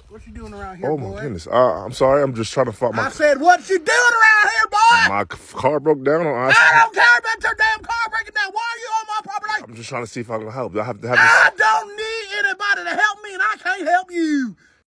What you doing around here, Oh, boy? my goodness. I'm sorry. I'm just trying to find my... I said, what you doing around here, boy? My car broke down on I don't care about your damn car breaking down. Why are you on my property? I'm just trying to see if I can help. I have to have I don't need anybody to help me, and I can't help you.